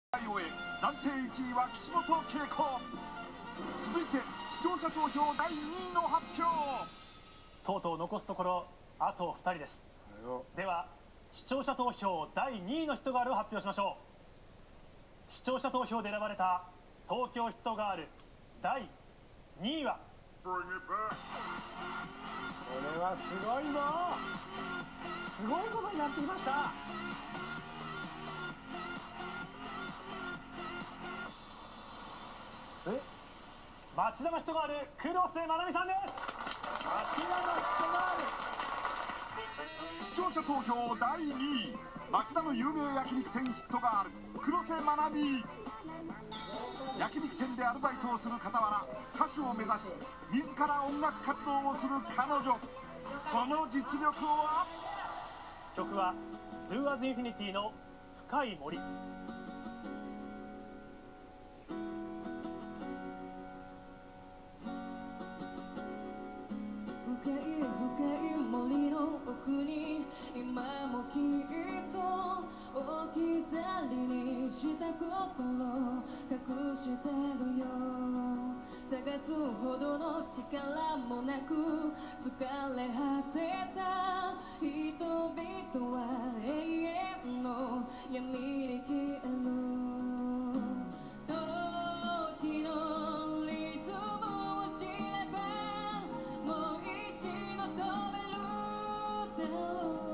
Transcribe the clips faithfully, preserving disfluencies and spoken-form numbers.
暫定いちいは岸本恵子。続いて視聴者投票だいにいの発表。 とうとう残すところあとふたりです。では視聴者投票だいにいのヒットガールを発表しましょう。視聴者投票で選ばれた東京ヒットガールだいにいは、これはすごいぞ。すごいことになってきました。え町田のヒットガール黒瀬愛美さんです。町田のヒットガール。 視聴者投票だいにい、町田の有名焼肉店ヒットガール黒瀬愛美。焼肉店でアルバイトをする傍ら歌手を目指し自ら音楽活動をする彼女。その実力は。 曲は Do As Infinity の深い森。 深い深い森の奥に今もきっと置き去りにした心隠してるよ。探すほどの力もなく疲れ果てた人々は永遠の闇に消える。時のリズムを知ればもう一度飛べるだろう。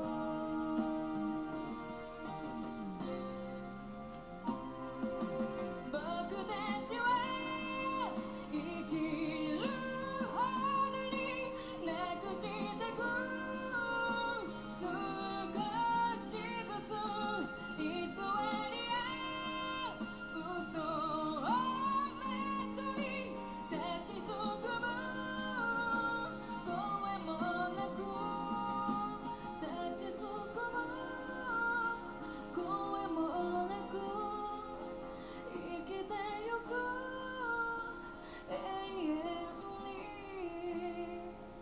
僕たちは生きるほどになくしてく少しずつ偽りや嘘をメットに立ちすくむ。声もなく立ちすくむ。声もなく生きてゆく永遠に。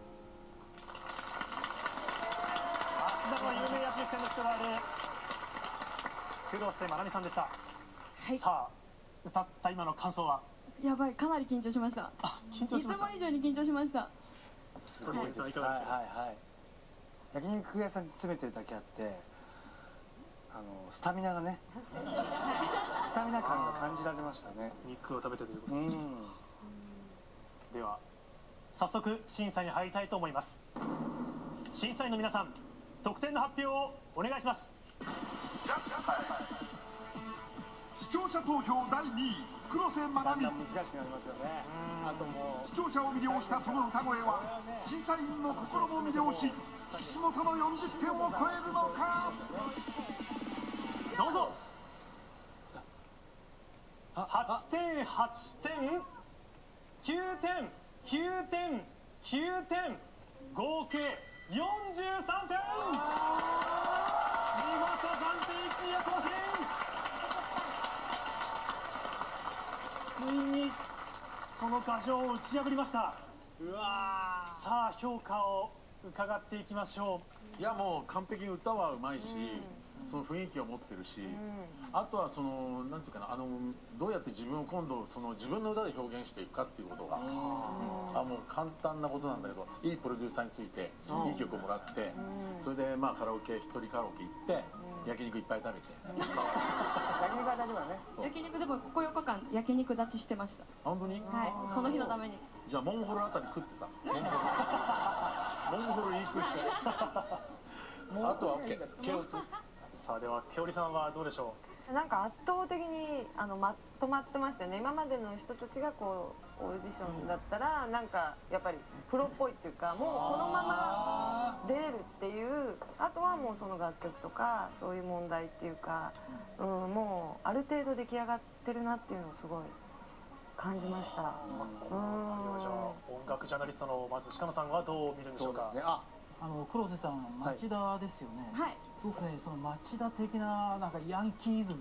町田の有名焼肉店のヒットガール黒瀬愛美さんでした。 はい、 さあ歌った今の感想は。 やばい、かなり緊張しました。 あ、緊張いつしました。 も以上に緊張しました。 鳥越さんいかがでしたか。 はいはいはい。焼肉屋さんに詰めてるだけあってあのスタミナがねスタミナ感が感じられましたね。 肉を食べてということで、 うん。 では早速審査に入りたいと思います。審査員の皆さん得点の発表をお願いします。 視聴者投票だいにい黒瀬愛美。 だんだん難しくなりますよね。あともう視聴者を魅了したその歌声は審査員の心も魅了し岸本のよんじゅってんを超えるのか。 どうぞ。はちてんはちてんきゅうてんきゅうてんきゅうてん合計よんじゅうさんてん。見事暫定いちいを更新。ついにその牙城を打ち破りました。うわー、さあ評価を伺っていきましょう。 いやもう完璧に歌はうまいし、その雰囲気を持ってるし、あとはそのなんていうかな、あのどうやって自分を今度その自分の歌で表現していくかっていうことが、あもう簡単なことなんだけど、いいプロデューサーについていい曲をもらって、それでまあカラオケ一人カラオケ行って焼肉いっぱい食べて。 焼肉は大丈夫だね。 焼肉でもここよっかかん焼肉立ちしてました。 本当に？ はい、この日のために。 じゃあモンゴルあたり食ってさ、モンゴルモンゴルいい食いして。あとは OK。ケオツ。 さあではけおりさんはどうでしょなんか圧倒的にあのまとまってましたよね。今までの人たちがこうオーディションだったらなんかやっぱりプロっぽいっていうか、もうこのまま出れるっていう、あとはもうその楽曲とかそういう問題っていうか、うん、もうある程度出来上がってるなっていうのをすごい感じました。うん。 う。ではじゃあ音楽ジャーナリストのまず鹿野さんはどう見るんでしょうか。 そうですね。あ、 あの黒瀬さん、町田ですよね。 はい。 すごくね、その町田的ななんかヤンキーズム。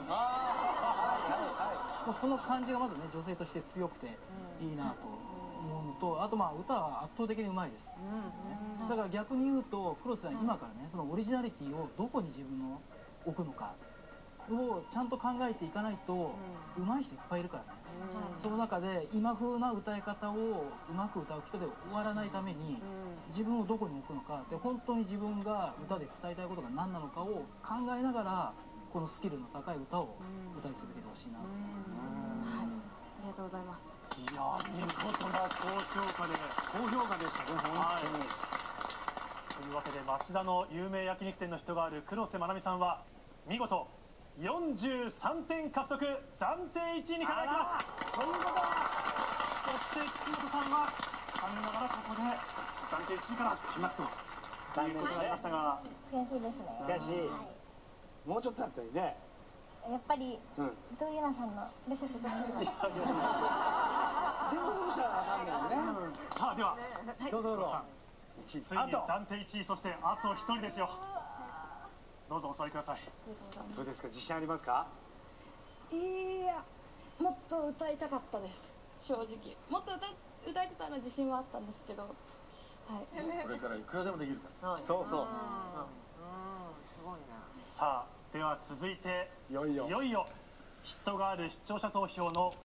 もうその感じがまずね、女性として強くていいなと思うのと、あとまあ歌は圧倒的にうまいです。だから逆に言うと黒瀬さん、今からねそのオリジナリティをどこに自分の置くのか、 をちゃんと考えていかないと上手い人いっぱいいるからね、その中で今風な歌い方をうまく歌う人で終わらないために自分をどこに置くのかで、本当に自分が歌で伝えたいことが何なのかを考えながらこのスキルの高い歌を歌い続けてほしいなと思います。 はい、ありがとうございます。 いやー見事な高評価で、 高評価でしたね、本はい当に。 というわけで町田の有名焼肉店の人がある黒瀬まなみさんは見事よんじゅうさんてん獲得、暫定いちいに輝きます。ということはそして岸本さんは残念ながらここで暫定いちいから陥落ということになりましたが、 悔しいですね。 悔しい。もうちょっとあったりね。 やっぱり、 うん。 伊藤優奈さんのルシャスとするの。 でもどうしたらわかんないよね。 さあではどうぞどうぞ。 ついに暫定いちい、そしてあとひとりですよ。どうぞお座りください。 どうですか、自信ありますか？ いや、もっと歌いたかったです。正直、もっと歌い歌えてたら自信はあったんですけど、はい。 これからいくらでもできるからそうそうそう。 うん、すごいな。 さあでは続いていよいよいよいよヒットがある視聴者投票の